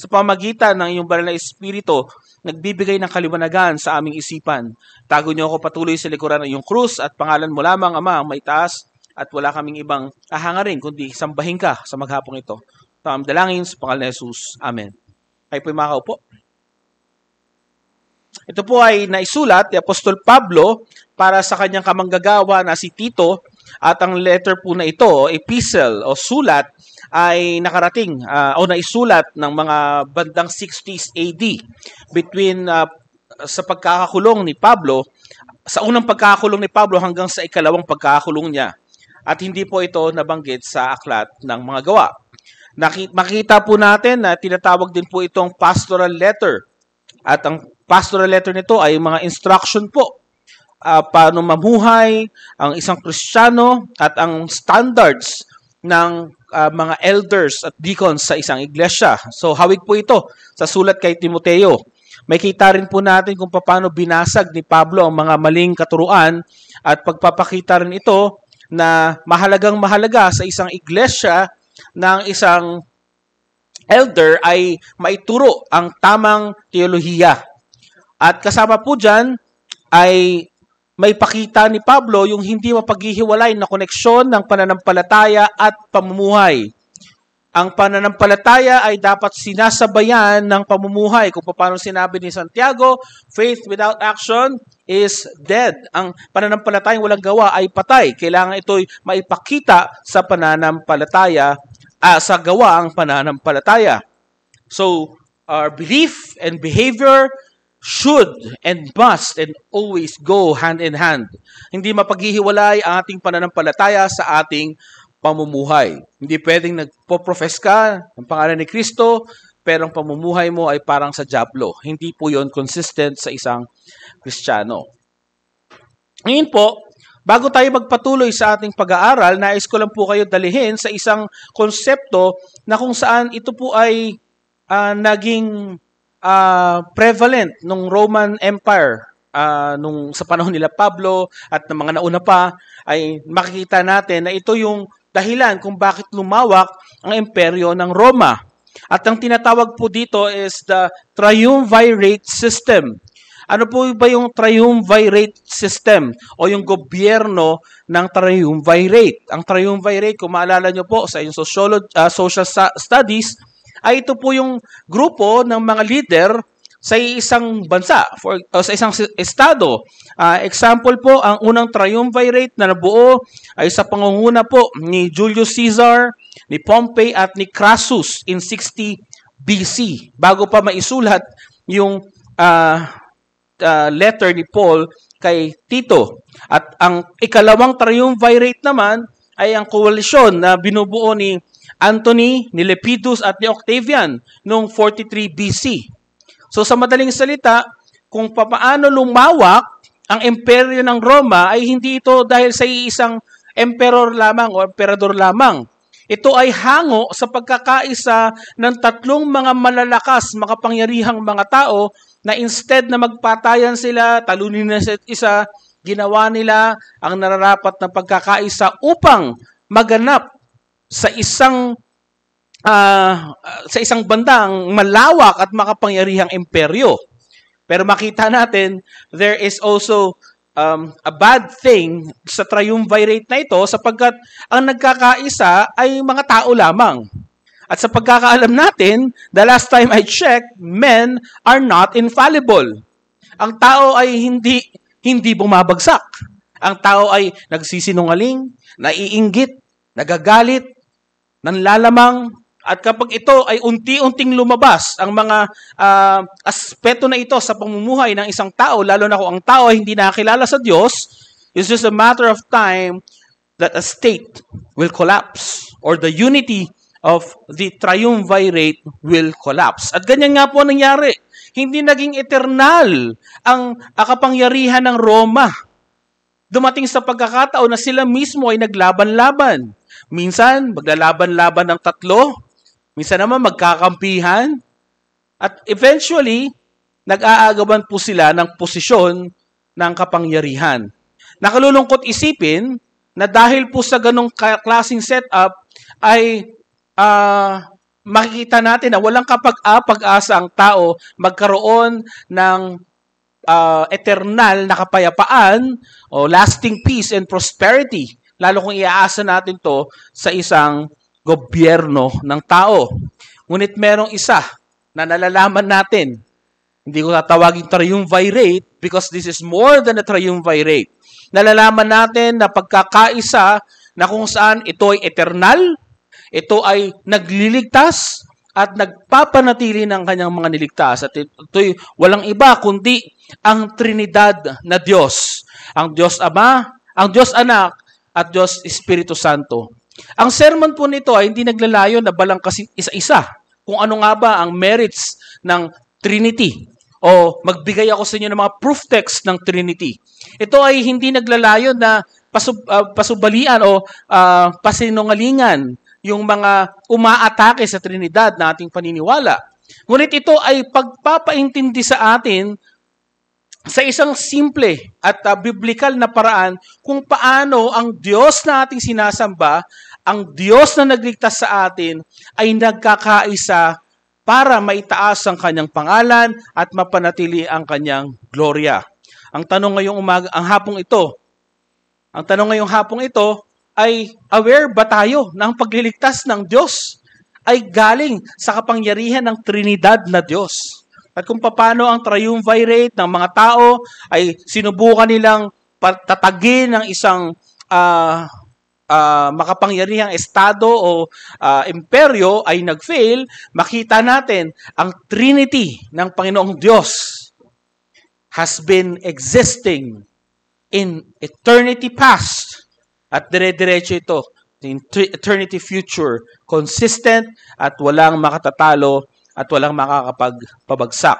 sa pamagitan ng iyong banal na Espiritu, nagbibigay ng kaliwanagan sa aming isipan. Tago niyo ako patuloy sa likuran ng iyong krus at pangalan mo lamang, Ama, ang maitaas at wala kaming ibang hahangarin kundi sambahin ka sa maghapong ito. Ito ang dalangin sa pangalan ni Jesus. Amen. Kayo po yung makaupo. Ito po ay naisulat ni Apostol Pablo para sa kanyang kamanggagawa na si Tito, at ang letter po na ito, epistle o sulat, ay nakarating o naisulat ng mga bandang 60s AD between sa pagkakakulong ni Pablo, sa unang pagkakakulong ni Pablo hanggang sa ikalawang pagkakakulong niya. At hindi po ito nabanggit sa aklat ng mga gawa. Makita po natin na tinatawag din po itong pastoral letter. At ang pastoral letter nito ay mga instruction po. Paano mamuhay ang isang Kristiyano at ang standards ng mga elders at deacons sa isang iglesia. So hawig po ito sa sulat kay Timoteo. May kita rin po natin kung paano binasag ni Pablo ang mga maling katuruan at pagpapakita rin ito na mahalagang mahalaga sa isang iglesia ng isang elder ay maituro ang tamang teolohiya. At kasama po dyan ay may pakita ni Pablo yung hindi mapaghihiwalay na koneksyon ng pananampalataya at pamumuhay. Ang pananampalataya ay dapat sinasabayan ng pamumuhay. Kung paano sinabi ni Santiago, faith without action is dead. Ang pananampalatayang walang gawa ay patay. Kailangan ito'y maipakita sa pananampalataya, sa gawa ang pananampalataya. So, our belief and behavior should and must and always go hand in hand. Hindi mapaghihiwalay ang ating pananampalataya sa ating pamumuhay. Hindi pwedeng nagpo-profess ka ng pangalan ni Kristo, pero ang pamumuhay mo ay parang sa dyablo. Hindi po yon consistent sa isang Kristiyano. Ngayon po, bago tayo magpatuloy sa ating pag-aaral, nais ko lang po kayo dalihin sa isang konsepto na kung saan ito po ay naging prevalent nung Roman Empire nung sa panahon nila Pablo at ng mga nauna pa, ay makikita natin na ito yung dahilan kung bakit lumawak ang imperyo ng Roma. At ang tinatawag po dito is the triumvirate system. Ano po ba yung triumvirate system o yung gobyerno ng triumvirate? Ang triumvirate, kung maalala nyo po sa inyong social studies, ay ito po yung grupo ng mga leader sa isang bansa, sa isang estado. Example po, ang unang triumvirate na nabuo ay sa pangunguna po ni Julius Caesar, ni Pompey at ni Crassus in 60 BC. Bago pa maisulat yung letter ni Paul kay Tito. At ang ikalawang triumvirate naman ay ang koalisyon na binubuo ni Antony, ni Lepidus at ni Octavian noong 43 BC. So sa madaling salita, kung paano lumawak ang imperyo ng Roma ay hindi ito dahil sa isang emperor lamang o emperador lamang. Ito ay hango sa pagkakaisa ng tatlong mga malalakas, makapangyarihang mga tao na instead na magpatayan sila, talunin na isa, ginawa nila ang nararapat na pagkakaisa upang maganap sa isang bandang malawak at makapangyarihang imperyo. Pero makita natin, there is also a bad thing sa triumvirate na ito sapagkat ang nagkakaisa ay mga tao lamang. At sa pagkakaalam natin, the last time I checked, men are not infallible. Ang tao ay hindi bumabagsak. Ang tao ay nagsisinungaling, naiinggit, nagagalit, nanlalamang, at kapag ito ay unti-unting lumabas, ang mga aspeto na ito sa pamumuhay ng isang tao, lalo na kung ang tao ay hindi nakakilala sa Diyos, it's just a matter of time that a state will collapse or the unity of the triumvirate will collapse. At ganyan nga po nangyari. Hindi naging eternal ang kapangyarihan ng Roma. Dumating sa pagkakataon na sila mismo ay naglaban-laban. Minsan, maglalaban-laban ng tatlo. Minsan naman, magkakampihan. At eventually, nag-aagawan po sila ng posisyon ng kapangyarihan. Nakalulungkot isipin na dahil po sa ganong klaseng setup, ay makikita natin na walang pag-asa ang tao magkaroon ng eternal na kapayapaan o lasting peace and prosperity, lalo kung iaasa natin to sa isang gobyerno ng tao. Ngunit merong isa na nalalaman natin. Hindi ko tatawagin triumvirate because this is more than a triumvirate. Nalalaman natin na pagkakaisa na kung saan ito ay eternal, ito ay nagliligtas at nagpapanatili ng kanyang mga niligtas. At ito'y walang iba kundi ang Trinidad na Diyos. Ang Diyos Ama, ang Diyos Anak, at Diyos Espiritu Santo. Ang sermon po nito ay hindi naglalayo na balangkas isa-isa kung ano nga ba ang merits ng Trinity. O magbigay ako sa inyo ng mga proof text ng Trinity. Ito ay hindi naglalayo na pasubalian o pasinungalingan yung mga umaatake sa Trinidad na ating paniniwala. Ngunit ito ay pagpapaintindi sa atin sa isang simple at biblikal na paraan kung paano ang Diyos na ating sinasamba, ang Diyos na nagligtas sa atin, ay nagkakaisa para maitaas ang kanyang pangalan at mapanatili ang kanyang gloria. Ang tanong ngayong hapong ito ay aware ba tayo na ang pagliligtas ng Diyos ay galing sa kapangyarihan ng Trinidad na Diyos? At kung paano ang triumvirate ng mga tao ay sinubukan nilang tatagin ng isang makapangyarihang estado o imperyo ay nag-fail, makita natin ang Trinity ng Panginoong Diyos has been existing in eternity past at dire-diretso ito in eternity future, consistent at walang makatatalo at walang makakapagpabagsak.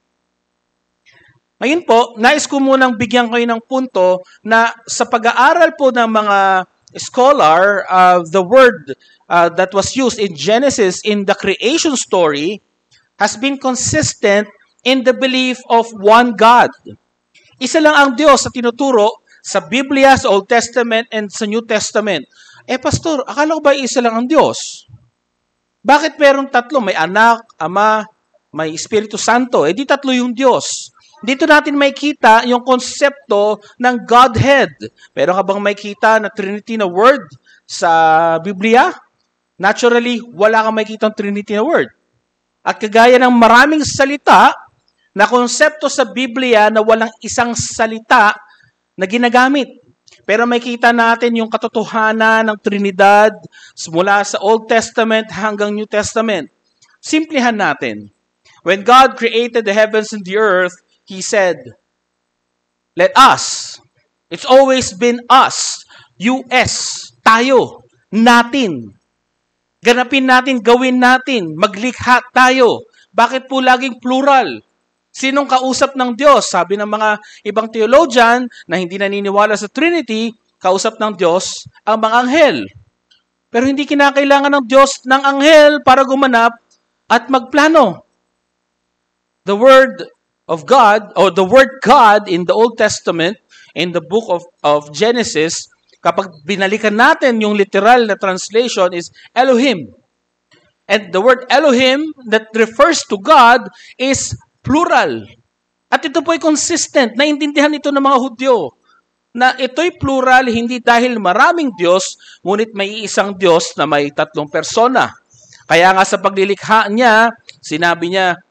Ngayon po, nais ko munang bigyan kayo ng punto na sa pag-aaral po ng mga scholar, the word that was used in Genesis in the creation story has been consistent in the belief of one God. Isa lang ang Diyos sa tinuturo sa Biblia, sa Old Testament, and sa New Testament. Pastor, akala ko ba isa lang ang Diyos? Bakit merong tatlo? May anak, ama, may Espiritu Santo. Di tatlo yung Diyos. Dito natin makikita yung konsepto ng Godhead. Meron ka bang makikita na Trinity na word sa Biblia? Naturally, wala kang makikita ng Trinity na word. At kagaya ng maraming salita na konsepto sa Biblia na walang isang salita na ginagamit. Pero makikita natin yung katotohanan ng Trinidad mula sa Old Testament hanggang New Testament. Simplihan natin. When God created the heavens and the earth, He said, let us. It's always been us. US. Tayo. Natin. Ganapin natin, gawin natin. Maglikha tayo. Bakit po laging plural? Sinong kausap ng Diyos? Sabi ng mga ibang theologian na hindi naniniwala sa Trinity, kausap ng Diyos ang mga anghel. Pero hindi kinakailangan ng Diyos ng anghel para gumanap at magplano. The word of God, or the word God in the Old Testament, in the book of Genesis, kapag binalikan natin yung literal na translation is Elohim. And the word Elohim that refers to God is plural. At ito po ay consistent. Naintindihan ito ng mga Hudyo na ito'y plural hindi dahil maraming Diyos, ngunit may isang Diyos na may tatlong persona. Kaya nga sa paglilikha niya, sinabi niya,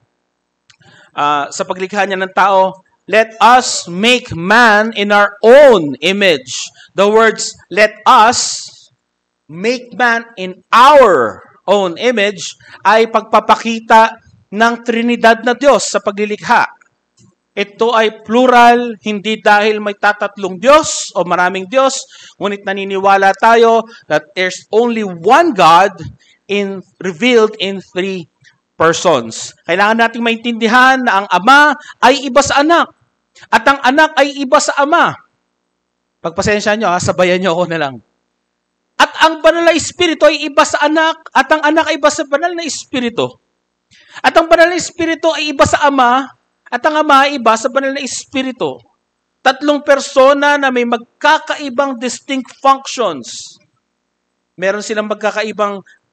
sa paglikha niya ng tao, let us make man in our own image. The words, let us make man in our own image ay pagpapakita ng Trinidad na Diyos sa paglilikha. Ito ay plural, hindi dahil may tatatlong Diyos o maraming Diyos, ngunit naniniwala tayo that there's only one God revealed in three persons. Kailangan nating maintindihan na ang Ama ay iba sa Anak at ang Anak ay iba sa Ama. Pagpasensya nyo, sabayan nyo ako na lang. At ang Banal na Espiritu ay iba sa Anak at ang Anak ay iba sa Banal na Espiritu. At ang Banal na Espiritu ay iba sa Ama at ang Ama ay iba sa Banal na Espiritu. Tatlong persona na may magkakaibang distinct functions. Meron silang magkakaibang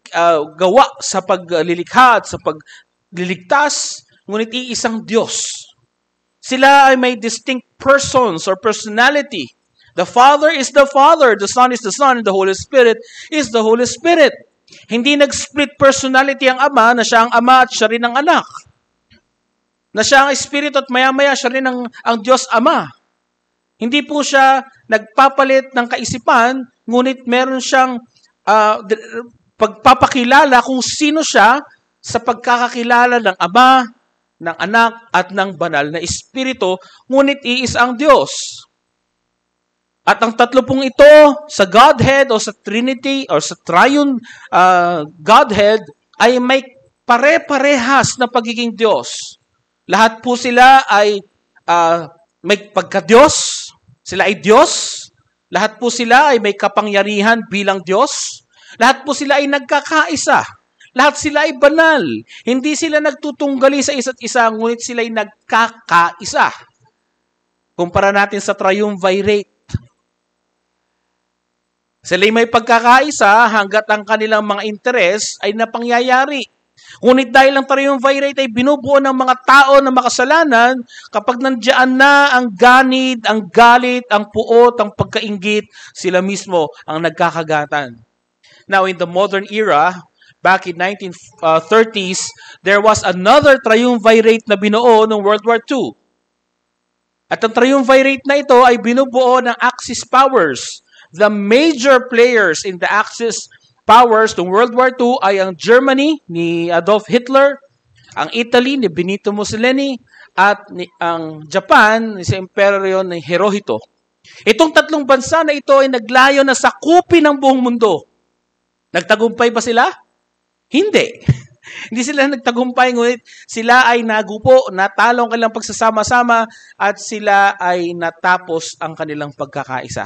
gawa sa paglilikha at sa pagliligtas, ngunit iisang Diyos. Sila ay may distinct persons or personality. The Father is the Father, the Son is the Son, and the Holy Spirit is the Holy Spirit. Hindi nag-split personality ang Ama, na siya ang Ama at siya rin ang Anak. Na siya ang Espiritu at maya-maya siya rin ang Diyos Ama. Hindi po siya nagpapalit ng kaisipan, ngunit meron siyang pagpapakilala kung sino siya sa pagkakakilala ng Ama, ng Anak, at ng Banal na Espiritu, ngunit iisa ang Diyos. At ang tatlo pong ito sa Godhead o sa Trinity o sa Triune Godhead ay may pare-parehas na pagiging Diyos. Lahat po sila ay may pagka-Diyos. Sila ay Diyos. Lahat po sila ay may kapangyarihan bilang Diyos. Lahat po sila ay nagkakaisa. Lahat sila ay banal. Hindi sila nagtutunggali sa isa't isa, ngunit sila ay nagkakaisa. Kumpara natin sa triumvirate. Sila'y may pagkakaisa hanggat ang kanilang mga interes ay napangyayari. Ngunit dahil ang triumvirate ay binubuo ng mga tao na makasalanan, kapag nandiyan na ang ganid, ang galit, ang puot, ang pagkainggit, sila mismo ang nagkakagatan. Now, in the modern era, back in 1930s, there was another triumvirate na binuo ng World War II. At ang triumvirate na ito ay binubuo ng Axis powers. The major players in the Axis powers ng World War II ay ang Germany ni Adolf Hitler, ang Italy ni Benito Mussolini, at ang Japan ni sa Imperyo ni Hirohito. Itong tatlong bansa na ito ay naglayo na sakupin ang buong mundo. Nagtagumpay ba sila? Hindi. Hindi sila nagtagumpay, ngunit sila ay nagupo, natalo ang kanilang pagsasama-sama, at sila ay natapos ang kanilang pagkakaisa.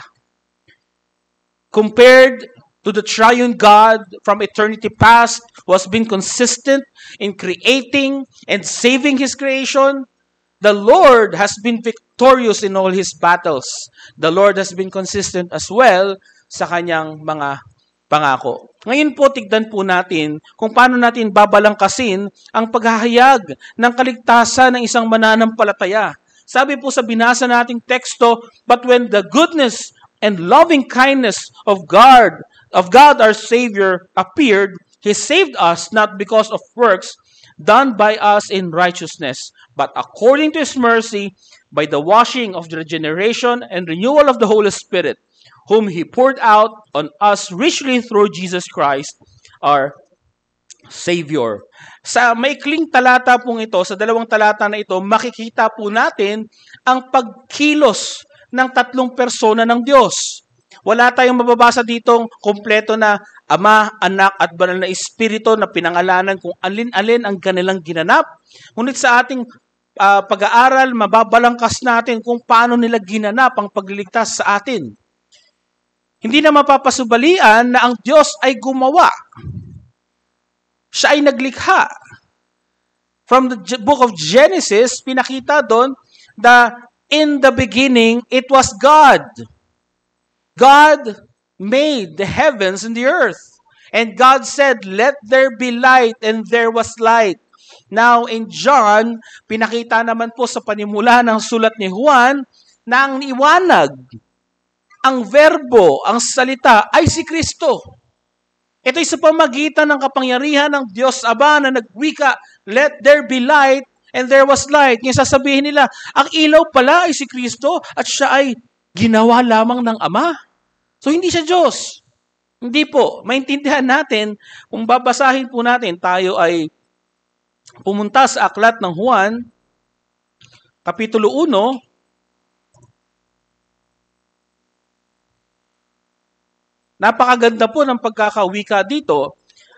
Compared to the triune God from eternity past, who has been consistent in creating and saving His creation, the Lord has been victorious in all His battles. The Lord has been consistent as well sa kanyang mga pangako. Ngayon po, tignan po natin kung paano natin babalangkasin ang paghahayag ng kaligtasan ng isang mananampalataya. Sabi po sa binasa nating teksto, but when the goodness and loving kindness of God our Savior appeared, He saved us not because of works done by us in righteousness, but according to His mercy, by the washing of the regeneration and renewal of the Holy Spirit, whom He poured out on us richly through Jesus Christ, our Savior. Sa maikling talata pong ito, sa dalawang talata na ito, makikita po natin ang pagkilos ng tatlong persona ng Diyos. Wala tayong mababasa ditong kompleto na Ama, Anak, at Banal na Espiritu na pinangalanan kung alin-alin ang kanilang ginanap. Ngunit sa ating pag-aaral, mababalangkas natin kung paano nila ginanap ang pagliligtas sa atin. Hindi na mapapasubalian na ang Diyos ay gumawa. Siya ay naglikha. From the book of Genesis, pinakita doon that in the beginning, it was God. God made the heavens and the earth. And God said, let there be light, and there was light. Now, in John, pinakita naman po sa panimula ng sulat ni Juan na ang iwanag, ang verbo, ang salita ay si Kristo. Ito ay sa pamagitan ng kapangyarihan ng Diyos Ama na nagwika, let there be light, and there was light. Ngayon sasabihin nila, ang ilaw pala ay si Kristo at siya ay ginawa lamang ng Ama. So hindi siya Diyos. Hindi po. Maintindihan natin, kung babasahin po natin, tayo ay pumunta sa aklat ng Juan, Kapitulo 1, napakaganda po ng pagkakawika dito.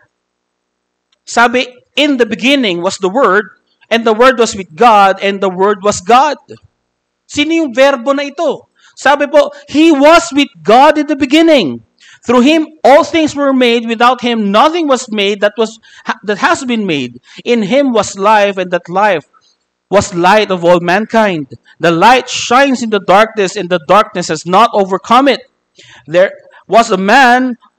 Sabi, in the beginning was the Word, and the Word was with God, and the Word was God. Sino yung verbo na ito? Sabi po, He was with God in the beginning. Through Him, all things were made. Without Him, nothing was made that has been made. In Him was life, and that life was light of all mankind. The light shines in the darkness, and the darkness has not overcome it. There was a man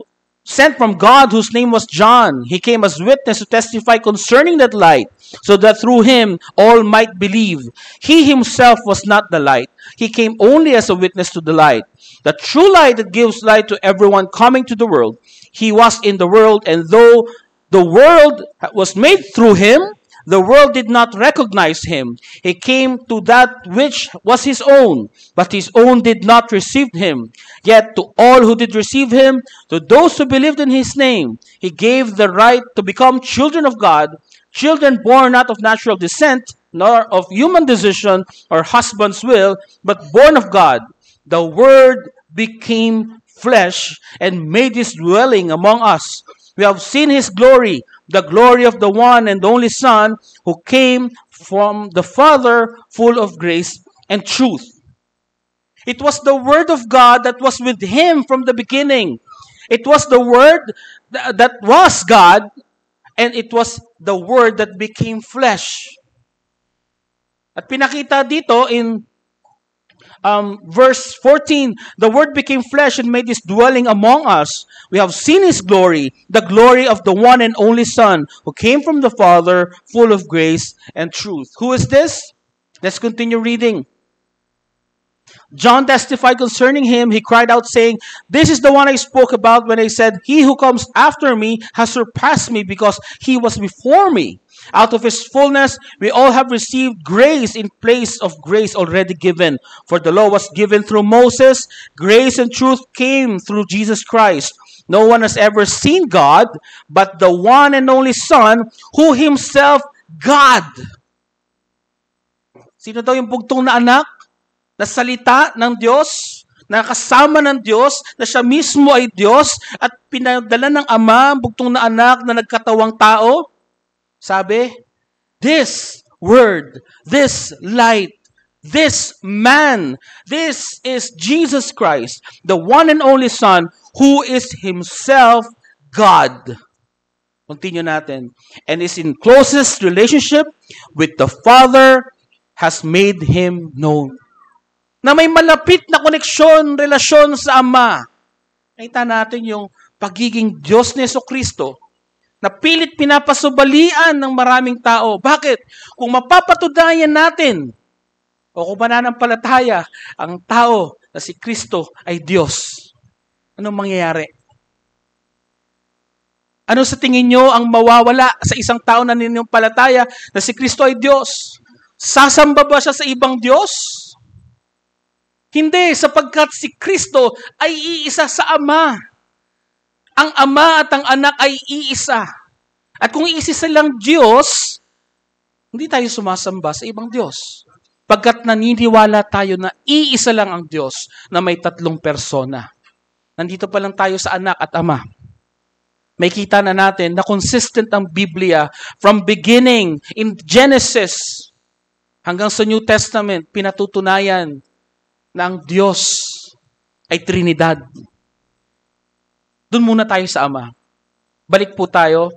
sent from God, whose name was John. He came as witness to testify concerning that light, so that through him all might believe. He himself was not the light. He came only as a witness to the light. The true light that gives light to everyone coming to the world. He was in the world, and though the world was made through him, the world did not recognize him. He came to that which was his own, but his own did not receive him. Yet to all who did receive him, to those who believed in his name, he gave the right to become children of God, children born not of natural descent, nor of human decision or husband's will, but born of God. The Word became flesh and made his dwelling among us. We have seen his glory, the glory of the one and only Son, who came from the Father, full of grace and truth. It was the Word of God that was with him from the beginning. It was the Word that was God, and it was the Word that became flesh. At pinakita dito in verse 14, the Word became flesh and made his dwelling among us. We have seen his glory, the glory of the one and only Son, who came from the Father, full of grace and truth. Who is this? Let's continue reading. John testified concerning him. He cried out, saying, "This is the one I spoke about when I said, he who comes after me has surpassed me, because he was before me. Out of his fullness, we all have received grace in place of grace already given. For the law was given through Moses. Grace and truth came through Jesus Christ. No one has ever seen God, but the one and only Son, who himself God." Sino daw yung bugtong na anak? Na salita ng Diyos, na kasama ng Diyos, na siya mismo ay Diyos, at pinadala ng Ama, bugtong na anak na nagkatawang tao? Sabi, this Word, this light, this man, this is Jesus Christ, the one and only Son, who is himself God. Continue natin. And is in closest relationship with the Father, has made him known. Na may malapit na koneksyon, relasyon sa Ama. Nakita natin yung pagiging Diyos ni Jesucristo na pilit pinapasubalian ng maraming tao. Bakit? Kung mapapatunayan natin o kung mananampalataya ang tao na si Kristo ay Diyos, anong mangyayari? Ano sa tingin nyo ang mawawala sa isang tao na nananampalataya na si Kristo ay Diyos? Sasamba ba siya sa ibang Diyos? Hindi, sapagkat si Kristo ay iisa sa Ama. Ang Ama at ang Anak ay iisa. At kung iisa silang Diyos, hindi tayo sumasamba sa ibang Diyos. Pagkat naniniwala tayo na iisa lang ang Diyos na may tatlong persona. Nandito pa lang tayo sa Anak at Ama. May kita na natin na consistent ang Biblia from beginning in Genesis hanggang sa New Testament, pinatutunayan na ang Diyos ay Trinidad. Doon muna tayo sa Ama. Balik po tayo.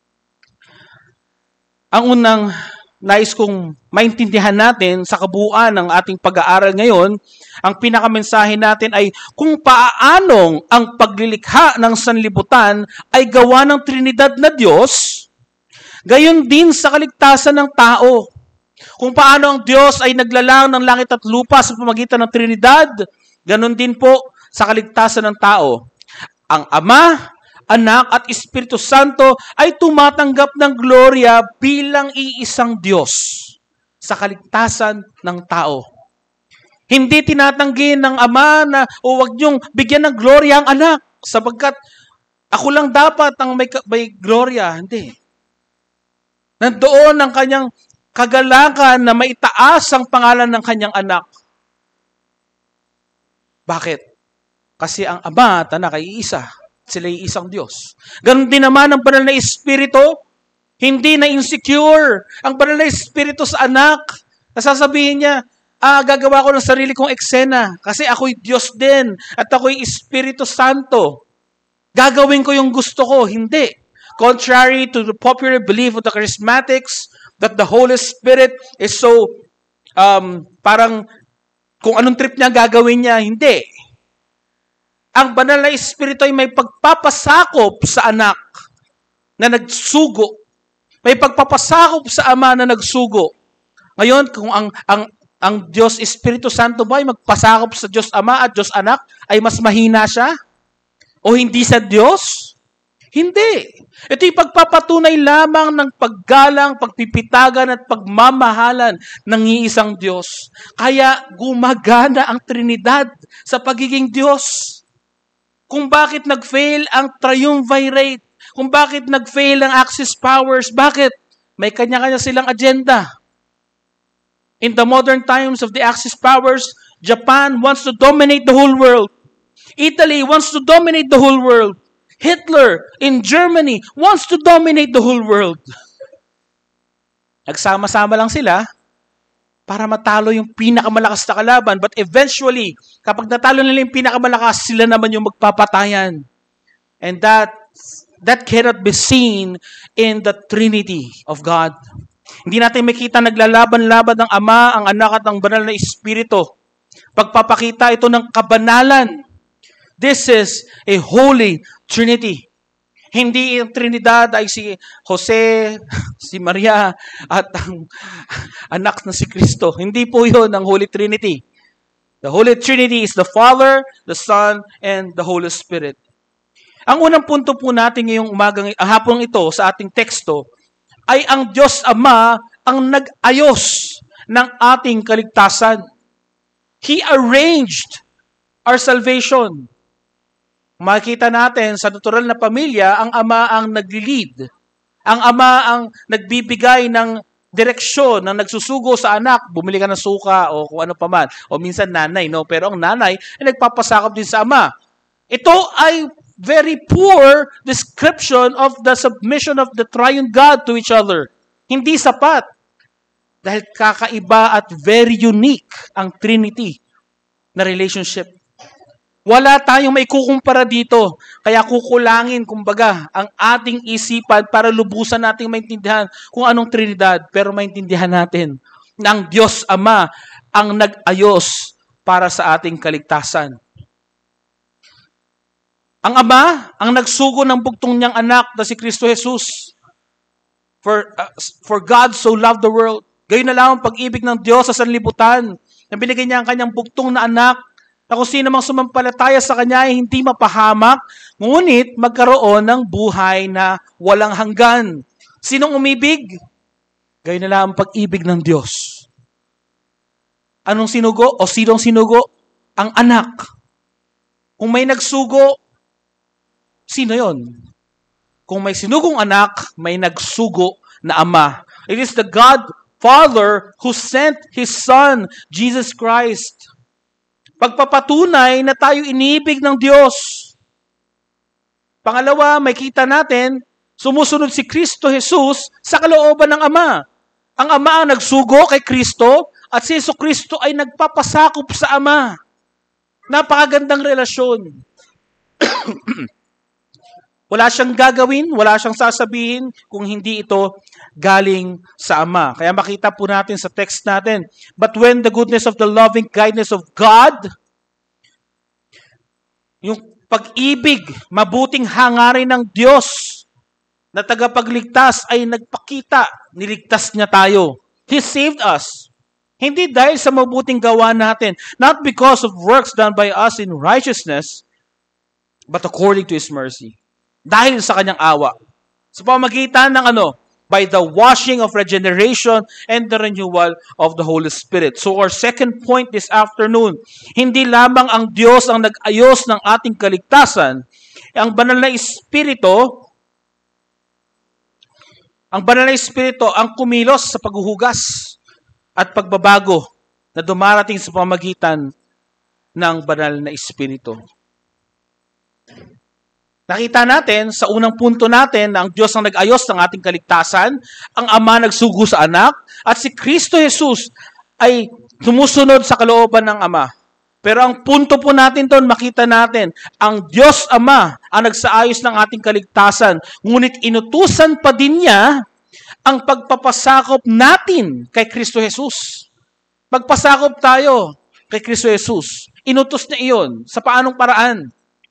Ang unang nais kong maintindihan natin sa kabuuan ng ating pag-aaral ngayon, ang pinakamensahe natin ay kung paanong ang paglilikha ng sanlibutan ay gawa ng Trinidad na Diyos, gayon din sa kaligtasan ng tao. Kung paano ang Diyos ay naglalang ng langit at lupa sa pamamagitan ng Trinidad, ganon din po sa kaligtasan ng tao. Ang Ama, Anak at Espiritu Santo ay tumatanggap ng gloria bilang iisang Diyos sa kaligtasan ng tao. Hindi tinatanggi ng Ama na huwag niyong bigyan ng gloria ang Anak sapagkat ako lang dapat ang may gloria. Hindi. Nandoon ang kanyang kagalakan na maitaas ang pangalan ng kanyang anak. Bakit? Kasi ang Ama at Anak ay iisa. Sila ay isang Diyos. Ganon din naman ang banal na Espiritu. Hindi na insecure ang banal na Espiritu sa anak. Nasasabihin niya, gagawa ko ng sarili kong eksena kasi ako'y Diyos din at ako'y Espiritu Santo. Gagawin ko yung gusto ko. Hindi. Contrary to the popular belief of the charismatics, that the Holy Spirit is so, parang kung anong trip niya gagawin niya, hindi. Ang banal na Espiritu ay may pagpapasakop sa anak na nagsugo. May pagpapasakop sa ama na nagsugo. Ngayon, kung ang Diyos Espiritu Santo ba ay magpasakop sa Diyos Ama at Diyos Anak, ay mas mahina siya? O hindi sa Diyos? Hindi. Ito yung pagpapatunay lamang ng paggalang, pagpipitagan at pagmamahalan ng iisang Diyos. Kaya gumagana ang Trinidad sa pagiging Diyos. Kung bakit nag-fail ang triumvirate, kung bakit nag-fail ang Axis powers, bakit? May kanya-kanya silang agenda. In the modern times of the Axis powers, Japan wants to dominate the whole world. Italy wants to dominate the whole world. Hitler in Germany wants to dominate the whole world. Nagsama-sama lang sila para matalo yung pinakamalakas na kalaban. But eventually, kapag natalo nila yung pinakamalakas, sila naman yung magpapatayan. And that cannot be seen in the Trinity of God. Hindi natin makita naglalaban-laban ng Ama, ang Anak at ang Banal na Espiritu. Pagpapakita ito ng kabanalan. This is a Holy Trinity. Hindi ang Trinidad ay si Jose, si Maria, at ang anak na si Kristo. Hindi po yun ang Holy Trinity. The Holy Trinity is the Father, the Son, and the Holy Spirit. Ang unang punto po natin ngayong hapong ito sa ating teksto ay ang Diyos Ama ang nag-ayos ng ating kaligtasan. He arranged our salvation. Makikita natin sa natural na pamilya, ang ama ang nag-lead. Ang ama ang nagbibigay ng direksyon, ng nagsusugo sa anak. Bumili ka ng suka o kung ano pa man. O minsan nanay, no? Pero ang nanay ay nagpapasakop din sa ama. Ito ay very poor description of the submission of the Triune God to each other. Hindi sapat. Dahil kakaiba at very unique ang Trinity na relationship. Wala tayong may kukumpara dito. Kaya kukulangin, kumbaga, ang ating isipan para lubusan nating maintindihan kung anong Trinidad. Pero maintindihan natin na ang Diyos Ama ang nag-ayos para sa ating kaligtasan. Ang Ama ang nagsugo ng bugtong niyang anak na si Kristo Jesus. For God so loved the world. Gayon na lang ang pag-ibig ng Diyos sa sanlibutan. Na binigay niya ang kanyang bugtong na anak na kung sino mang sumampalataya sa Kanya ay hindi mapahamak, ngunit magkaroon ng buhay na walang hanggan. Sinong umibig? Gayon na lang ang pag-ibig ng Diyos. Anong sinugo o sinong sinugo? Ang anak. Kung may nagsugo, sino yon? Kung may sinugong anak, may nagsugo na ama. It is the God Father who sent His Son, Jesus Christ. Pagpapatunay na tayo inibig ng Diyos. Pangalawa, may kita natin, sumusunod si Kristo Jesus sa kalooban ng Ama. Ang Ama ang nagsugo kay Kristo at si Yesu Kristo ay nagpapasakop sa Ama. Napakagandang relasyon. Wala siyang gagawin, wala siyang sasabihin kung hindi ito galing sa Ama. Kaya makita po natin sa text natin, but when the goodness of the loving kindness of God, yung pag-ibig, mabuting hangarin ng Diyos na tagapagligtas ay nagpakita, niligtas niya tayo. He saved us. Hindi dahil sa mabuting gawa natin, not because of works done by us in righteousness, but according to His mercy. Dahil sa kanyang awa. Sa pamagitan ng by the washing of regeneration and the renewal of the Holy Spirit. So our second point this afternoon, hindi lamang ang Diyos ang nag-ayos ng ating kaligtasan, ang banal na Espiritu, ang kumilos sa paghuhugas at pagbabago na dumarating sa pamagitan ng banal na Espiritu. Nakita natin sa unang punto natin na ang Diyos ang nag-ayos ng ating kaligtasan, ang Ama nagsugo sa anak, at si Kristo Jesus ay sumusunod sa kalooban ng Ama. Pero ang punto po natin doon, makita natin, ang Diyos Ama ang nagsaayos ng ating kaligtasan, ngunit inutusan pa din niya ang pagpapasakop natin kay Kristo Jesus. Magpasakop tayo kay Kristo Jesus. Inutos niya iyon. Sa paanong paraan?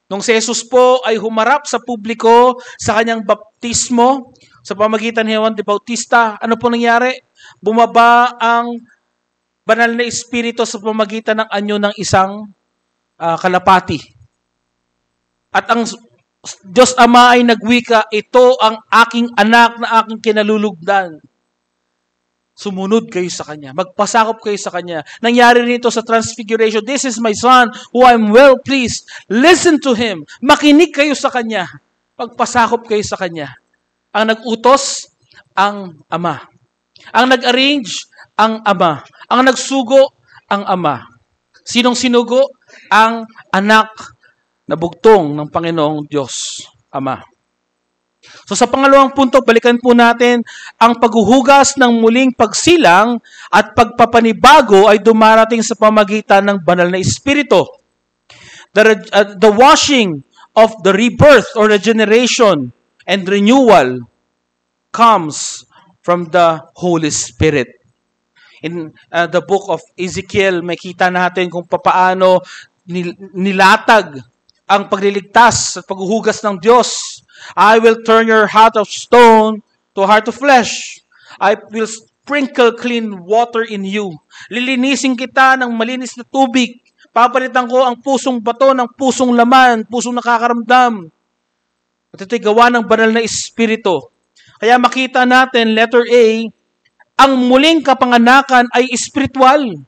Nung si Jesus po ay humarap sa publiko sa kanyang baptismo, sa pamagitan ni Juan de Bautista, ano po nangyari? Bumaba ang banal na espiritu sa pamagitan ng anyo ng isang kalapati. At ang Diyos Ama ay nagwika, ito ang aking anak na aking kinalulugdan. Sumunod kayo sa Kanya. Magpasakop kayo sa Kanya. Nangyari rin ito sa Transfiguration. This is my Son who I am well pleased. Listen to Him. Makinig kayo sa Kanya. Magpasakop kayo sa Kanya. Ang nag-utos, ang Ama. Ang nag-arrange, ang Ama. Ang nagsugo, ang Ama. Sinong sinugo? Ang anak na bugtong ng Panginoong Diyos, Ama. So sa pangalawang punto, balikan po natin, ang paghuhugas ng muling pagsilang at pagpapanibago ay dumarating sa pamagitan ng banal na espiritu. The washing of the rebirth or regeneration and renewal comes from the Holy Spirit. In the book of Ezekiel, makita natin kung papaano nilatag ang pagliligtas at paghuhugas ng Diyos. I will turn your heart of stone to a heart of flesh. I will sprinkle clean water in you. Lilinisin kita ng malinis na tubig. Papalitan ko ang pusong bato ng pusong laman, pusong nakakaramdam. At ito'y gawa ng banal na espiritu. Kaya makita natin, letter A, ang muling kapanganakan ay espiritual.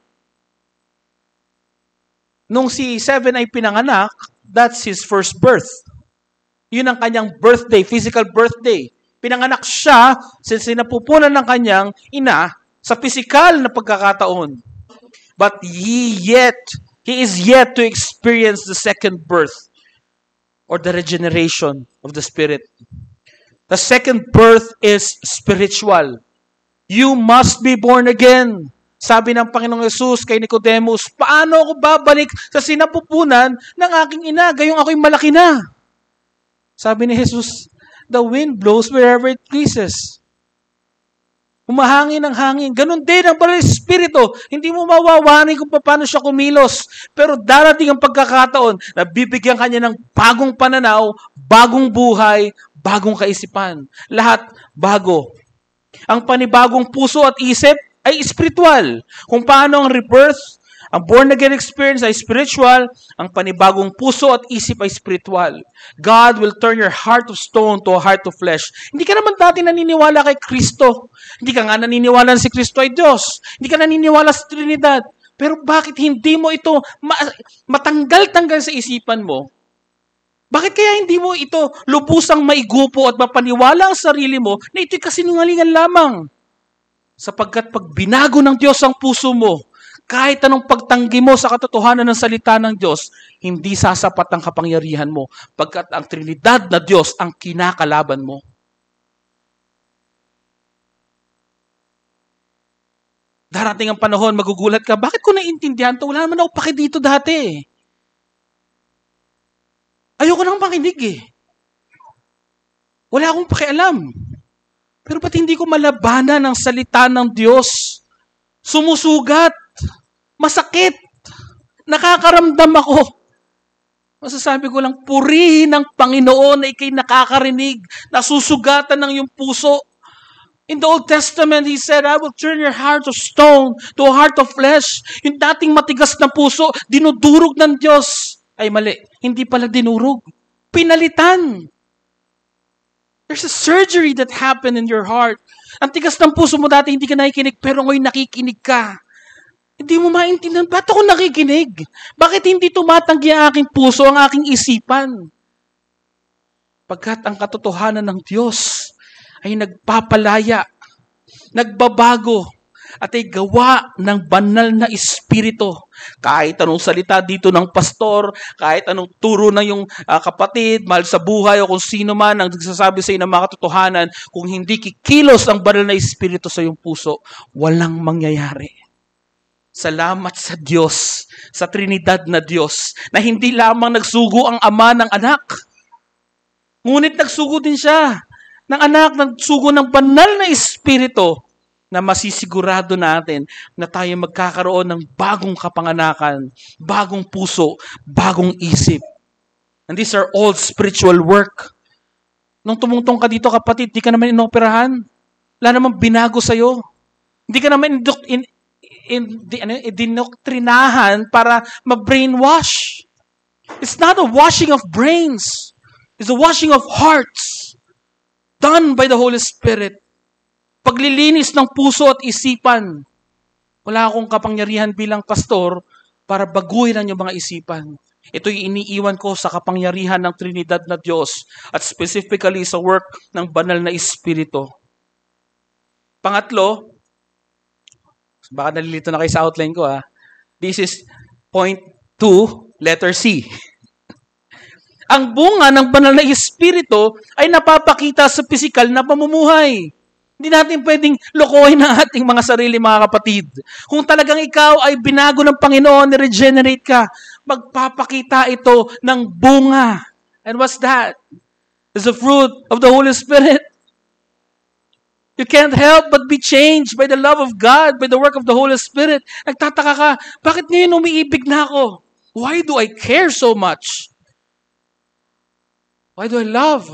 Nung si Seven ay pinanganak, that's his first birth. Yun ang kanyang birthday, physical birthday. Pinanganak siya since sinapupunan ng kanyang ina sa physical na pagkakataon. But he is yet to experience the second birth or the regeneration of the Spirit. The second birth is spiritual. You must be born again. Sabi ng Panginoong Yesus kay Nicodemus, paano ako babalik sa sinapupunan ng aking ina, gayong ako'y malaki na? Sabi ni Jesus, the wind blows wherever it pleases. Humahangin ang hangin. Ganon din ang banal na espiritu. Hindi mo mawawanin kung paano siya kumilos. Pero darating ang pagkakataon na bibigyan kanya ng bagong pananaw, bagong buhay, bagong kaisipan. Lahat bago. Ang panibagong puso at isip ay spiritual. Kung paano ang rebirth, ang born-again experience ay spiritual, ang panibagong puso at isip ay spiritual. God will turn your heart of stone to a heart of flesh. Hindi ka naman dati naniniwala kay Kristo. Hindi ka nga naniniwala na si Kristo ay Diyos. Hindi ka naniniwala sa Trinidad. Pero bakit hindi mo ito matanggal-tanggal sa isipan mo? Bakit kaya hindi mo ito lubusang maigupo at mapaniwala ang sarili mo na ito'y kasinungalingan lamang? Sapagkat pag binago ng Diyos ang puso mo, kahit anong pagtanggi mo sa katotohanan ng salita ng Diyos, hindi sasapat ang kapangyarihan mo pagkat ang Trinidad na Diyos ang kinakalaban mo. Darating ang panahon, magugulat ka, bakit ko naiintindihan ito? Wala naman ako paki dito dati. Ayoko nang makinig eh. Wala akong pakialam. Pero ba't hindi ko malabanan ang salita ng Diyos? Sumusugat. Masakit. Nakakaramdam ako. Masasabi ko lang, purihin ng Panginoon na ikay nakakarinig, nasusugatan ng iyong puso. In the Old Testament, He said, I will turn your heart of stone to a heart of flesh. Yung dating matigas na puso, dinudurog ng Diyos. Ay mali, hindi pala dinurog. Pinalitan. There's a surgery that happened in your heart. Ang tigas ng puso mo dati, hindi ka nakikinig, pero ngayon nakikinig ka. Hindi mo maintindihan, ba't ako nakikinig? Bakit hindi tumatanggi ang aking puso, ang aking isipan? Pagkat ang katotohanan ng Diyos ay nagpapalaya, nagbabago, at ay gawa ng banal na espiritu. Kahit anong salita dito ng pastor, kahit anong turo ng yung kapatid, mahal sa buhay, o kung sino man ang nagsasabi sa iyo ng mga katotohanan, kung hindi kikilos ang banal na espiritu sa iyong puso, walang mangyayari. Salamat sa Diyos, sa Trinidad na Diyos, na hindi lamang nagsugo ang Ama ng anak. Ngunit nagsugo din siya ng anak, nagsugo ng banal na espiritu na masisigurado natin na tayo magkakaroon ng bagong kapanganakan, bagong puso, bagong isip. And these are all spiritual work. Nung tumungtong ka dito, kapatid, di ka naman inoperahan. Wala namang binago sa'yo. Hindi ka naman dinoktrinahan para ma-brainwash. It's not a washing of brains. It's a washing of hearts done by the Holy Spirit. Paglilinis ng puso at isipan. Wala akong kapangyarihan bilang pastor para baguhin ang iyong mga isipan. Ito'y iniiwan ko sa kapangyarihan ng Trinidad na Diyos at specifically sa work ng banal na Espiritu. Pangatlo, baka nalilito na kayo sa outline ko This is point 2, letter C. Ang bunga ng banal na Espiritu ay napapakita sa pisikal na pamumuhay. Hindi natin pwedeng lokohin ang ating mga sarili, mga kapatid. Kung talagang ikaw ay binago ng Panginoon, ni-regenerate ka, magpapakita ito ng bunga. And what's that? It's the fruit of the Holy Spirit. You can't help but be changed by the love of God, by the work of the Holy Spirit. Nagtataka ka, bakit ngayon umiibig na ako? Why do I care so much? Why do I love?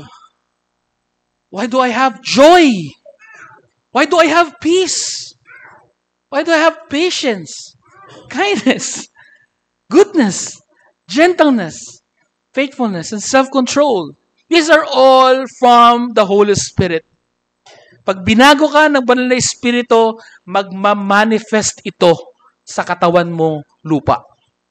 Why do I have joy? Why do I have peace? Why do I have patience, kindness, goodness, gentleness, faithfulness, and self-control? These are all from the Holy Spirit. Pag binago ka ng banal na Espiritu, magmamanifest ito sa katawan mo lupa.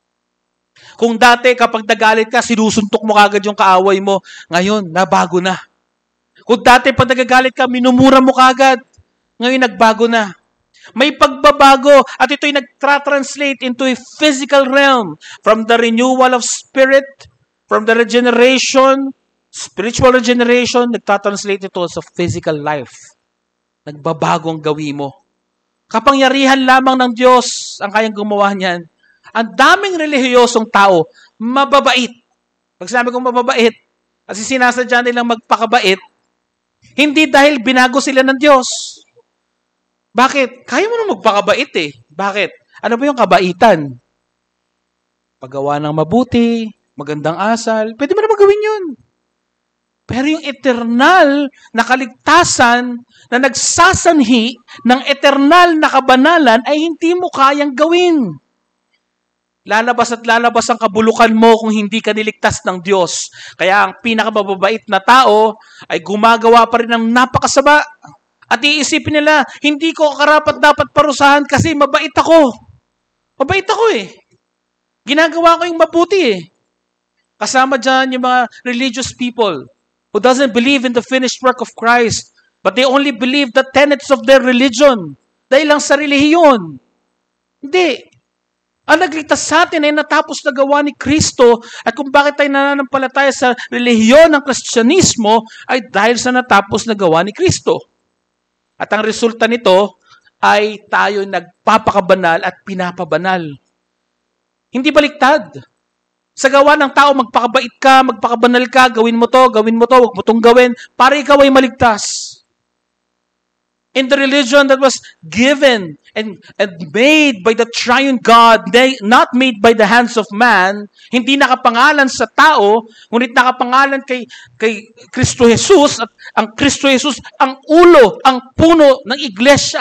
Kung dati kapag nagalit ka, sinusuntok mo kagad yung kaaway mo, ngayon, nabago na. Kung dati pag nagagalit ka, minumura mo kagad, ngayon nagbago na. May pagbabago at ito'y nagtra-translate into a physical realm from the renewal of spirit, from the regeneration, spiritual regeneration, nagtra-translate ito sa physical life. Nagbabago ang gawin mo. Kapangyarihan lamang ng Diyos ang kayang gumawa niyan. Ang daming relihiyosong tao, mababait. Pag sinabi kong mababait, kasi sinasadya nilang magpakabait, hindi dahil binago sila ng Diyos. Bakit? Kaya mo na magpakabait Bakit? Ano ba yung kabaitan? Paggawa ng mabuti, magandang asal, pwede mo na magawin yun. Pero yung eternal na kaligtasan na nagsasanhi ng eternal na kabanalan ay hindi mo kayang gawin. Lalabas at lalabas ang kabulukan mo kung hindi ka niligtas ng Diyos. Kaya ang pinakamababait na tao ay gumagawa pa rin ng napakasama. At iisipin nila, hindi ko karapat dapat parusahan kasi mabait ako. Mabait ako Ginagawa ko yung mabuti Kasama dyan yung mga religious people who doesn't believe in the finished work of Christ, but they only believe the tenets of their religion. Dahil lang sa relihiyon. Hindi. Ang nagligtas sa atin ay natapos na gawa ni Kristo at kung bakit tayo nananampalataya sa relihiyon ng Kristyanismo ay dahil sa natapos na gawa ni Kristo. At ang resulta nito ay tayo nagpapakabanal at pinapabanal. Hindi baliktad. Sa gawa ng tao, magpakabait ka, magpakabanal ka, gawin mo to, huwag mo tong gawin, para ikaw ay maligtas. In the religion that was given and made by the Triune God, not made by the hands of man, hindi nakapangalan sa tao, ngunit nakapangalan kay Kristo Jesus, at ang Kristo Jesus, ang ulo, ang puno ng iglesia.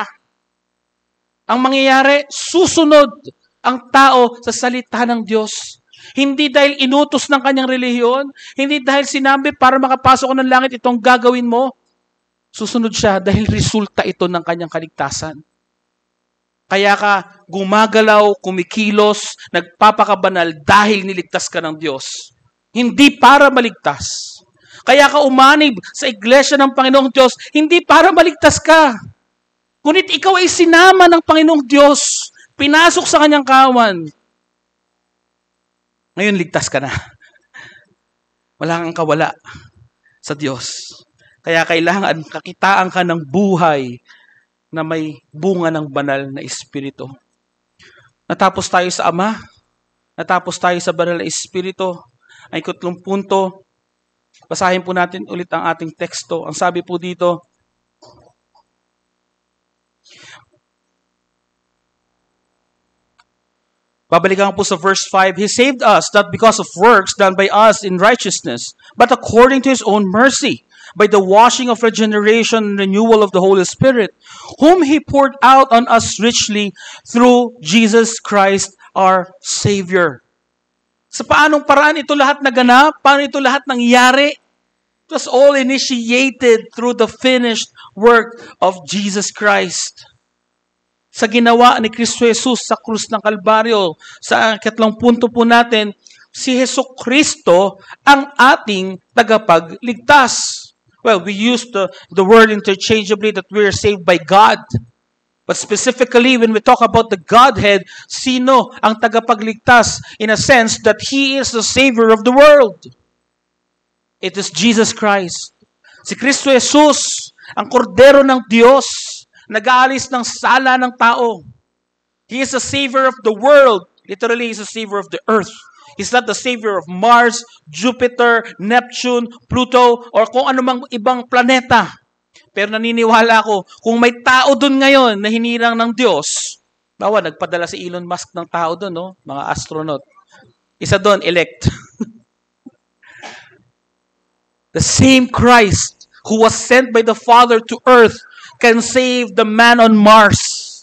Ang mangyayari, susunod ang tao sa salita ng Diyos. Hindi dahil inutos ng kanyang relihiyon, hindi dahil sinabi para makapasok ko ng langit itong gagawin mo. Susunod siya dahil resulta ito ng kanyang kaligtasan. Kaya ka gumagalaw, kumikilos, nagpapakabanal dahil niligtas ka ng Diyos. Hindi para maligtas. Kaya ka umanib sa iglesia ng Panginoong Diyos, hindi para maligtas ka. Ngunit ikaw ay sinama ng Panginoong Diyos, pinasok sa kanyang kawan. Ngayon, ligtas ka na. Wala kang kawala sa Diyos. Kaya kailangan kakitaan ka ng buhay na may bunga ng banal na Espiritu. Natapos tayo sa Ama. Natapos tayo sa banal na Espiritu. Ang 3 punto. Basahin po natin ulit ang ating teksto. Ang sabi po dito, Babalikan po sa verse 5, He saved us not because of works done by us in righteousness, but according to His own mercy, by the washing of regeneration and renewal of the Holy Spirit, whom He poured out on us richly through Jesus Christ our Savior. Sa paanong paraan ito lahat naganap? Paano ito lahat nangyari? It was all initiated through the finished work of Jesus Christ. Sa ginawa ni Kristo Jesus sa krus ng Kalbaryo, sa ikatlong punto po natin, si Jesucristo ang ating tagapagligtas. Well, we use the word interchangeably that we are saved by God. But specifically, when we talk about the Godhead, sino ang tagapagligtas? In a sense that He is the Savior of the world. It is Jesus Christ. Si Kristo Jesus, ang kordero ng Diyos, nag-aalis ng sala ng tao. He is the Savior of the world. Literally, He's the Savior of the earth. He's not the Savior of Mars, Jupiter, Neptune, Pluto, or kung anumang ibang planeta. Pero naniniwala ako, kung may tao dun ngayon na hinirang ng Diyos, bawa, nagpadala si Elon Musk ng tao dun, no? Mga astronaut. Isa dun, elect. The same Christ who was sent by the Father to earth can save the man on Mars.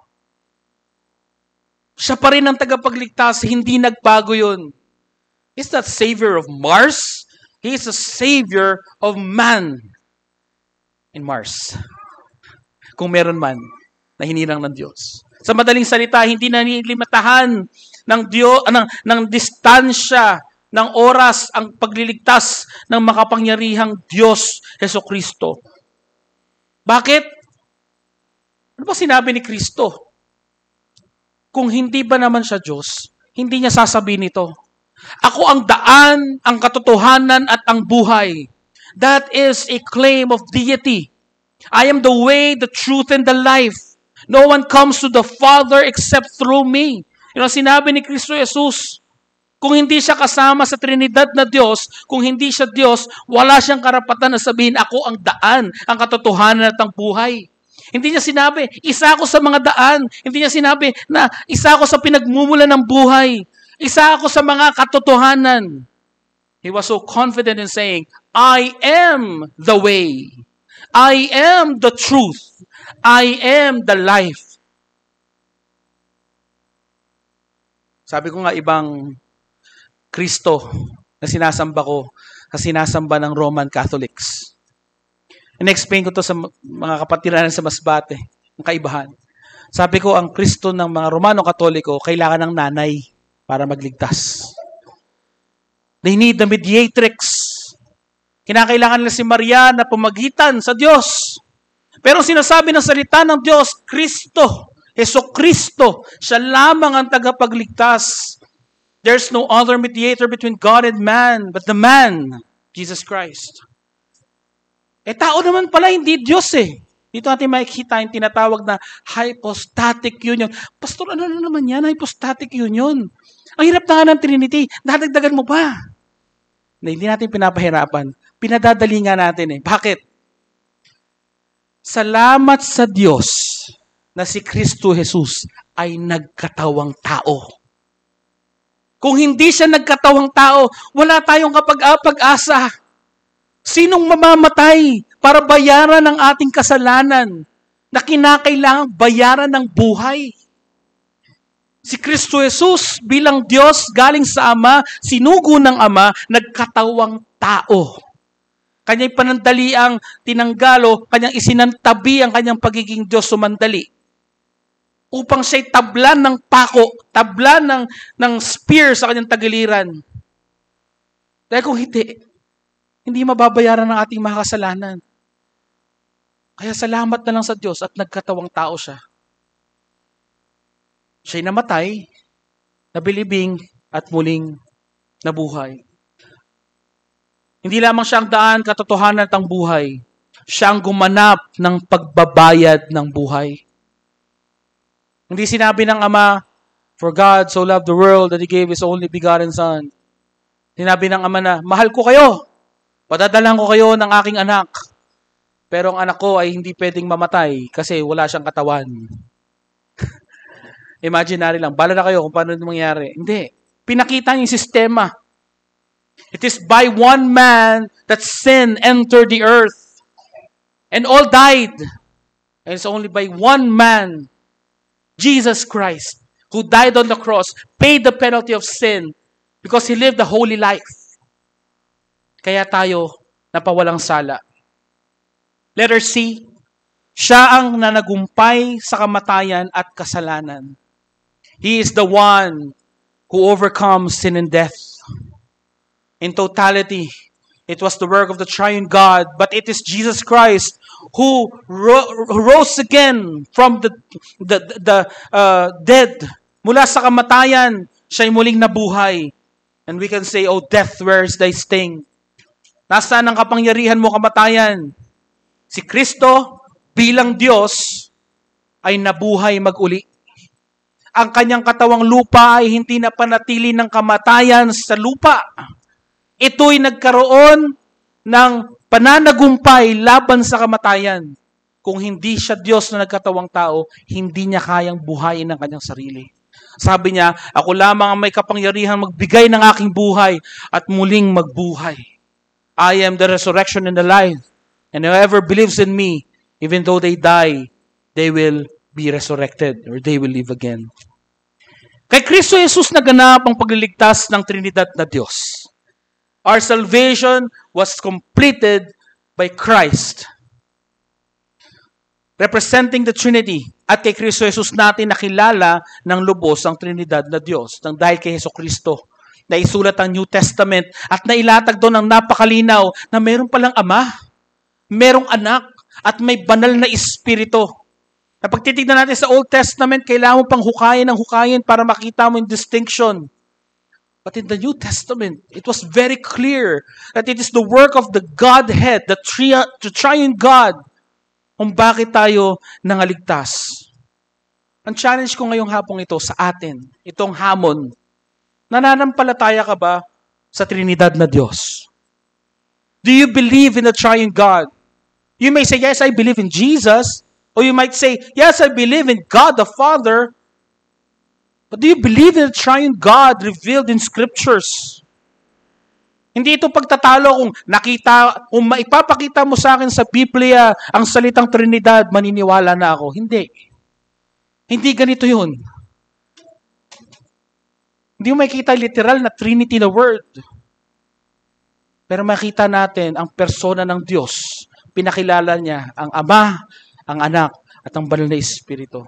Siya pa rin ang tagapagligtas, hindi nagbago yun. He's not Savior of Mars. He's a Savior of man in Mars. Kung meron man na hinirang ng Diyos. Sa madaling salita, hindi na nilimitahan ng distansya, ng oras ang pagliligtas ng makapangyarihang Diyos, Jesucristo. Bakit? Ano ba sinabi ni Kristo? Kung hindi ba naman siya Diyos, hindi niya sasabihin ito. Ako ang daan, ang katotohanan at ang buhay. That is a claim of deity. I am the way, the truth, and the life. No one comes to the Father except through me. Yun ang sinabi ni Kristo Jesus. Kung hindi siya kasama sa Trinidad na Diyos, kung hindi siya Diyos, wala siyang karapatan na sabihin, ako ang daan, ang katotohanan at ang buhay. Hindi niya sinabi, isa ako sa mga daan. Hindi niya sinabi na isa ako sa pinagmumula ng buhay. Isa ako sa mga katotohanan. He was so confident in saying, I am the way. I am the truth. I am the life. Sabi ko nga, ibang Kristo na sinasamba ko sa sinasamba ng Roman Catholics. In-explain ko to sa mga kapatiran sa Masbate, ang kaibahan. Sabi ko, ang Kristo ng mga Romano Katoliko, kailangan ng nanay para magligtas. They need the mediatrix. Kinakailangan nila si Maria na pumagitan sa Diyos. Pero sinasabi ng salita ng Diyos, Kristo, Jesucristo, siya lamang ang tagapagligtas. There's no other mediator between God and man, but the man, Jesus Christ. Tao naman pala, hindi Diyos eh. Dito natin makikita yung tinatawag na hypostatic union. Pastor, ano naman yan? Hypostatic union. Ang hirap na nga ng Trinity. Dadagdagan mo pa. Hindi natin pinapahirapan. Pinadadali nga natin eh. Bakit? Salamat sa Diyos na si Kristo Jesus ay nagkatawang tao. Kung hindi siya nagkatawang tao, wala tayong kapag-asa. Sinong mamamatay para bayaran ang ating kasalanan na kinakailangang bayaran ng buhay? Si Kristo Jesus bilang Diyos galing sa Ama, sinugo ng Ama, nagkatawang tao. Kanya'y panandaliang tinanggalo, kanyang isinantabi ang kanyang pagiging Diyos sumandali. Upang siya'y tablan ng pako, tablan ng spear sa kanyang tagiliran. Dahil kung hindi mababayaran ng ating mga kasalanan. Kaya salamat na lang sa Diyos at nagkatawang tao siya. Siya'y namatay, nabilibing, at muling nabuhay. Hindi lamang siya ang daan, katotohanan at ang buhay. Siya ang gumanap ng pagbabayad ng buhay. Hindi sinabi ng Ama, for God so loved the world that He gave His only begotten Son. Sinabi ng Ama na, mahal ko kayo. Padadalan ko kayo ng aking anak. Pero ang anak ko ay hindi pwedeng mamatay kasi wala siyang katawan. Imaginary lang. Bala na kayo kung paano ito mangyari. Hindi. Pinakita niya yung sistema. It is by one man that sin entered the earth. And all died. And it's only by one man, Jesus Christ, who died on the cross, paid the penalty of sin because He lived a holy life. Kaya tayo napawalang sala. Letter C, siya ang nanagumpay sa kamatayan at kasalanan. He is the one who overcomes sin and death. In totality, it was the work of the Triune God, but it is Jesus Christ who rose again from the dead. Mula sa kamatayan, siya'y muling nabuhay. And we can say, "Oh death, where is thy sting?" Nasaan ang kapangyarihan mo, kamatayan? Si Kristo bilang Diyos ay nabuhay mag-uli. Ang kanyang katawang lupa ay hindi na panatili ng kamatayan sa lupa. Ito'y nagkaroon ng pananagumpay laban sa kamatayan. Kung hindi siya Diyos na nagkatawang tao, hindi niya kayang buhayin ang kanyang sarili. Sabi niya, ako lamang ang may kapangyarihan magbigay ng aking buhay at muling magbuhay. I am the resurrection and the life. And whoever believes in me, even though they die, they will be resurrected or they will live again. Kay Kristo Jesus naganap ang pagliligtas ng Trinidad na Diyos. Our salvation was completed by Christ. Representing the Trinity. At kay Kristo Jesus natin nakilala ng lubos ang Trinidad na Diyos. Nang dahil kay Jesu Kristo, na isulat ang New Testament at nailatag doon ang napakalinaw na meron palang Ama, merong Anak, at may banal na Espiritu. Na pagtitignan natin sa Old Testament, kailangan mo pang hukayin para makita mo yung distinction. But in the New Testament, it was very clear that it is the work of the Godhead, the Triune God, kung bakit tayo nangaligtas. Ang challenge ko ngayong hapong ito sa atin, itong hamon, nananampalataya ka ba sa Trinidad na Diyos? Do you believe in the Triune God? You may say, yes, I believe in Jesus. Or you might say, yes, I believe in God the Father. But do you believe in the Triune God revealed in Scriptures? Hindi ito pagtatalo kung maipapakita mo sa akin sa Biblia ang salitang Trinidad, maniniwala na ako. Hindi. Hindi ganito yun. Hindi mo makikita literal na Trinity na word. Pero makita natin ang persona ng Diyos. Pinakilala niya ang Ama, ang Anak, at ang Banal na Espiritu.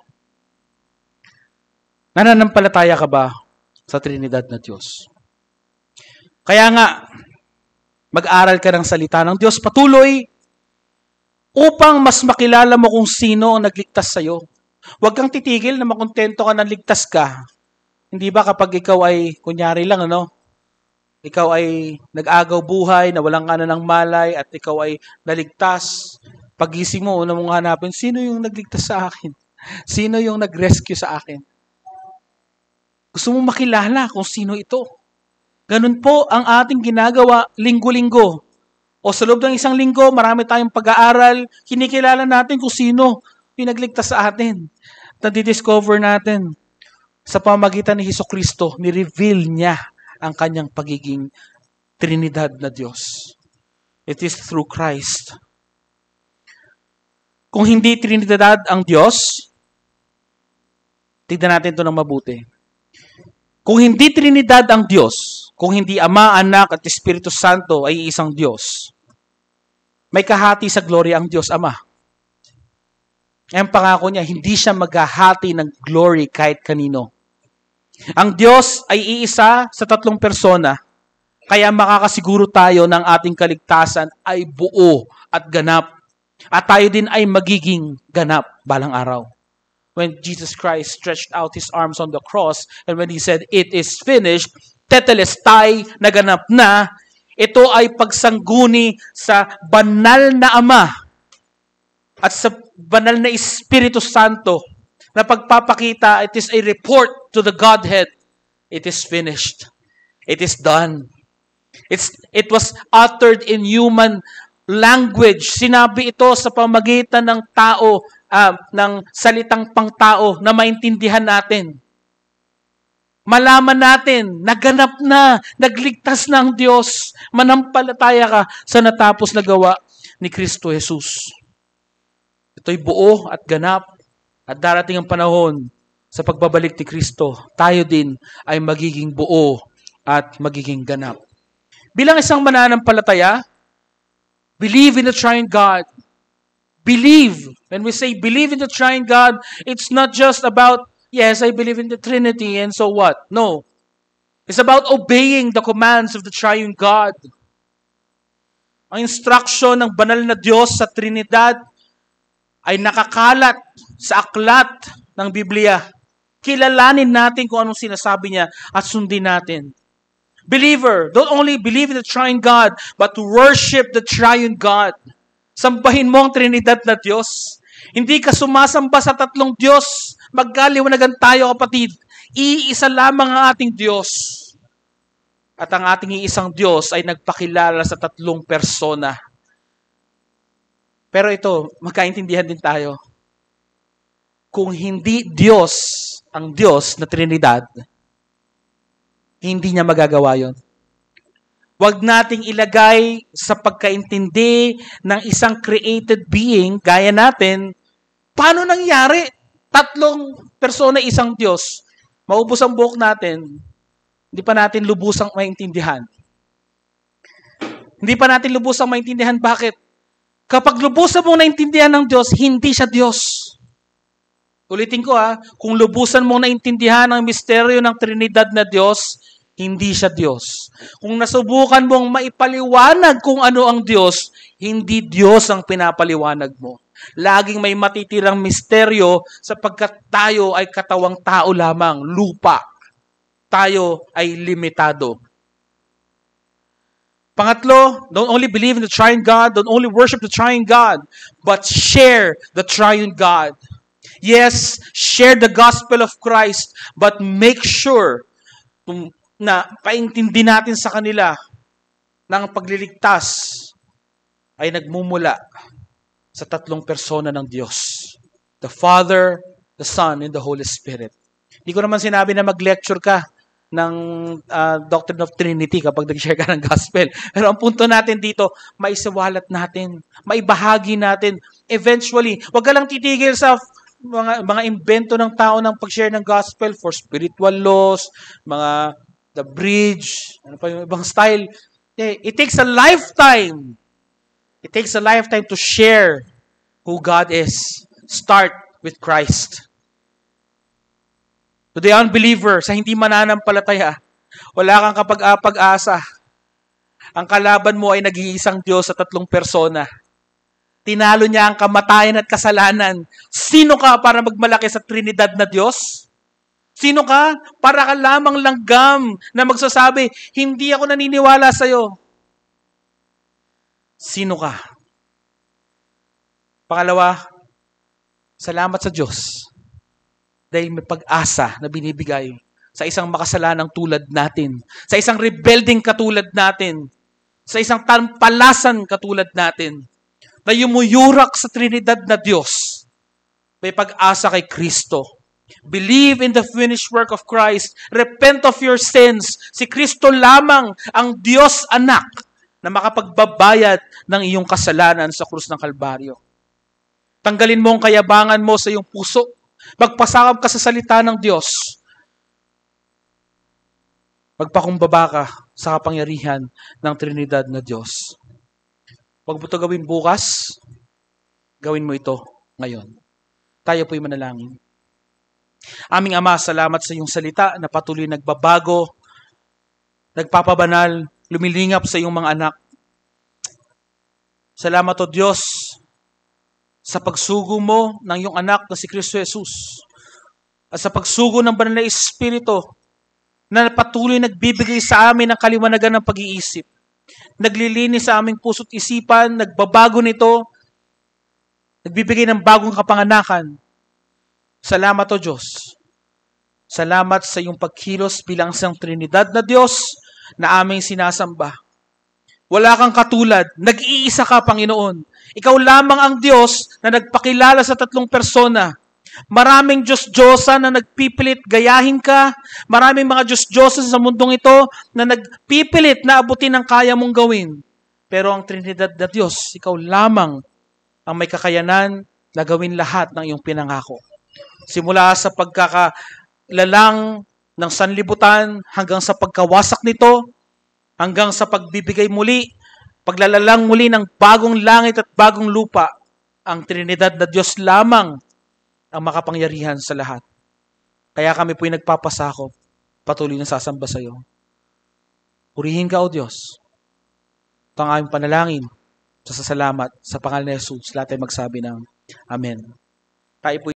Nananampalataya ka ba sa Trinidad na Diyos? Kaya nga, mag-aral ka ng salita ng Diyos patuloy upang mas makilala mo kung sino ang nagligtas sa'yo. Huwag kang titigil na makontento ka na ligtas ka. Hindi ba kapag ikaw ay, kunyari lang, ikaw ay nag-agaw buhay, nawalan ka na ng malay, at ikaw ay naligtas. Pagising mo, una mong hanapin, sino yung nagligtas sa akin? Sino yung nag-rescue sa akin? Gusto mong makilala kung sino ito. Ganun po ang ating ginagawa linggo-linggo. O sa loob ng isang linggo, marami tayong pag-aaral, kinikilala natin kung sino yung nagligtas sa atin. Nadidiscover natin sa pamagitan ni Jesucristo, ni-reveal niya ang kanyang pagiging Trinidad na Diyos. It is through Christ. Kung hindi Trinidad ang Diyos, tignan natin ito ng mabuti. Kung hindi Trinidad ang Diyos, kung hindi Ama, Anak, at Espiritu Santo ay isang Diyos, may kahati sa glory ang Diyos Ama. Ang pangako niya, hindi siya maghahati ng glory kahit kanino. Ang Diyos ay iisa sa tatlong persona, kaya makakasiguro tayo ng ating kaligtasan ay buo at ganap. At tayo din ay magiging ganap balang araw. When Jesus Christ stretched out His arms on the cross, and when He said, "It is finished," tetelestai, naganap na, ito ay pagsangguni sa banal na Ama at sa banal na Espiritu Santo na pagpapakita, it is a report to the Godhead. It is finished. It is done. It was uttered in human language. Sinabi ito sa pamagitan ng tao, ng salitang pangtao na maintindihan natin. malaman natin, naganap na, nagligtas na ang Diyos, manampalataya ka sa natapos na gawa ni Kristo Jesus. Ito'y buo at ganap at darating ang panahon sa pagbabalik ni Kristo, tayo din ay magiging buo at magiging ganap. Bilang isang mananampalataya, believe in the Triune God. Believe. When we say believe in the Triune God, it's not just about, yes, I believe in the Trinity and so what? No. It's about obeying the commands of the Triune God. Ang instruction ng banal na Diyos sa Trinidad ay nakakalat sa aklat ng Biblia. Kilalanin natin kung anong sinasabi niya at sundin natin. Believer, don't only believe in the Triune God, but to worship the Triune God. Sambahin mo ang Trinidad na Diyos. Hindi ka sumasamba sa tatlong Diyos. Magkaliwanagan tayo, kapatid. Iisa lamang ang ating Diyos. At ang ating iisang Diyos ay nagpakilala sa tatlong persona. Pero ito, magkaintindihan din tayo. Kung hindi Diyos ang Diyos na Trinidad, hindi niya magagawa yon. Huwag nating ilagay sa pagkaintindi ng isang created being, gaya natin, paano nangyari? Tatlong persona, isang Diyos. Maubos ang buhok natin, hindi pa natin lubusang maintindihan. Hindi pa natin lubusang maintindihan. Bakit? Kapag lubusan mong naintindihan ng Diyos, hindi siya Diyos. Ulitin ko kung lubusan mong naintindihan ang misteryo ng Trinidad na Diyos, hindi siya Diyos. Kung nasubukan mong maipaliwanag kung ano ang Diyos, hindi Diyos ang pinapaliwanag mo. Laging may matitirang misteryo sapagkat tayo ay katawang tao lamang, lupa. Tayo ay limitado. Pangatlo, don't only believe in the Triune God, don't only worship the Triune God, but share the Triune God. Yes, share the gospel of Christ, but make sure na paintindi natin sa kanila na ang pagliligtas ay nagmumula sa tatlong persona ng Diyos. The Father, the Son, and the Holy Spirit. Hindi ko naman sinabi na mag-lecture ka ng Doctrine of Trinity kapag nag-share ka ng gospel. Pero ang punto natin dito, maisawalat natin, maibahagi natin. Eventually, wag ka lang titigil sa mga invento ng tao ng pag-share ng gospel for spiritual laws, mga the bridge, ano pa yung ibang style. It takes a lifetime. It takes a lifetime to share who God is. Start with Christ. To the unbeliever, sa hindi mananampalataya, wala kang kapag-asa. Ang kalaban mo ay nag-iisang Diyos sa tatlong persona. Tinalo niya ang kamatayan at kasalanan. Sino ka para magmalaki sa Trinidad na Diyos? Sino ka? Para ka lamang langgam na magsasabi, hindi ako naniniwala sa'yo. Sino ka? Pangalawa, salamat sa Diyos dahil may pag-asa na binibigay sa isang makasalanang tulad natin, sa isang rebelding katulad natin, sa isang tampalasan katulad natin, na yumuyurak sa Trinidad na Diyos. May pag-asa kay Kristo. Believe in the finished work of Christ. Repent of your sins. Si Kristo lamang ang Diyos anak na makapagbabayad ng iyong kasalanan sa krus ng Kalbaryo. Tanggalin mo ang kayabangan mo sa iyong puso. Magpasakop ka sa salita ng Diyos. Magpakumbaba ka sa kapangyarihan ng Trinidad na Diyos. Huwag mo ito gawin bukas, gawin mo ito ngayon. Tayo po'y manalangin. Aming Ama, salamat sa iyong salita na patuloy nagbabago, nagpapabanal, lumilingap sa iyong mga anak. Salamat o Diyos sa pagsugo mo ng iyong anak na si Kristo Jesus at sa pagsugo ng Banal na Espiritu na patuloy nagbibigay sa amin ng kaliwanagan ng pag-iisip. Naglilinis sa aming puso't isipan, nagbabago nito, nagbibigay ng bagong kapanganakan. Salamat o Diyos. Salamat sa iyong pagkilos bilang isang Trinidad na Diyos na aming sinasamba. Wala kang katulad, nag-iisa ka, Panginoon. Ikaw lamang ang Diyos na nagpakilala sa tatlong persona. Maraming Diyos-Diyosa na nagpipilit gayahin ka. Maraming mga Diyos-Diyosa sa mundong ito na nagpipilit na abutin ang kaya mong gawin. Pero ang Trinidad na Diyos, ikaw lamang ang may kakayanan na gawin lahat ng iyong pinangako. Simula sa pagkakalalang ng sanlibutan hanggang sa pagkawasak nito, hanggang sa pagbibigay muli, paglalalang muli ng bagong langit at bagong lupa, ang Trinidad na Diyos lamang ang makapangyarihan sa lahat. Kaya kami po'y nagpapasakop, patuloy na sasamba sa iyo. Purihin ka, O Diyos. Ito ang aming panalangin sa salamat sa pangalan ni Jesus. Lahat ay magsabi ng Amen. Tayo po